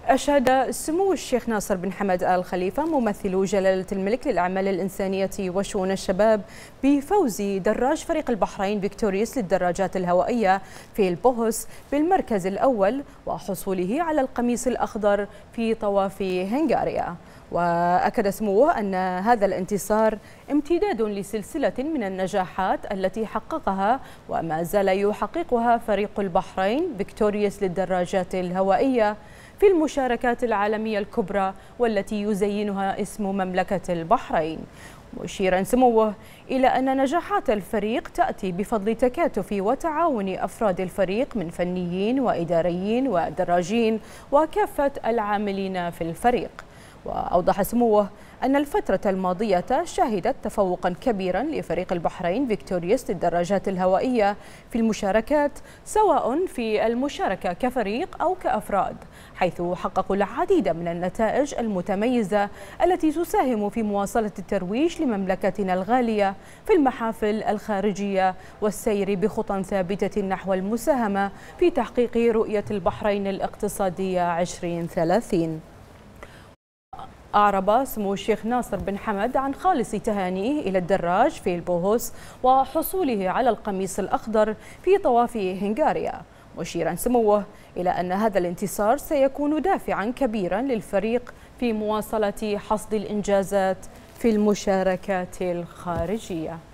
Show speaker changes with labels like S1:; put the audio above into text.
S1: أشاد سمو الشيخ ناصر بن حمد آل خليفة ممثل جلالة الملك للأعمال الإنسانية وشؤون الشباب بفوز دراج فريق البحرين فيكتوريوس للدراجات الهوائية في البوهوس بالمركز الأول وحصوله على القميص الأخضر في طواف هنغاريا. وأكد سموه أن هذا الانتصار امتداد لسلسلة من النجاحات التي حققها وما زال يحققها فريق البحرين فيكتوريوس للدراجات الهوائية في المشاركات العالمية الكبرى والتي يزينها اسم مملكة البحرين، مشيرا سموه إلى أن نجاحات الفريق تأتي بفضل تكاتف وتعاون أفراد الفريق من فنيين وإداريين ودراجين وكافة العاملين في الفريق. وأوضح سموه أن الفترة الماضية شهدت تفوقا كبيرا لفريق البحرين فيكتوريوس للدراجات الهوائية في المشاركات، سواء في المشاركة كفريق أو كأفراد، حيث حققوا العديد من النتائج المتميزة التي تساهم في مواصلة الترويج لمملكتنا الغالية في المحافل الخارجية والسير بخطى ثابتة نحو المساهمة في تحقيق رؤية البحرين الاقتصادية 2030. أعرب سمو الشيخ ناصر بن حمد عن خالص تهانيه إلى الدراج في البوهوس وحصوله على القميص الأخضر في طواف هنغاريا، مشيرا سموه إلى أن هذا الانتصار سيكون دافعا كبيرا للفريق في مواصلة حصد الإنجازات في المشاركات الخارجية.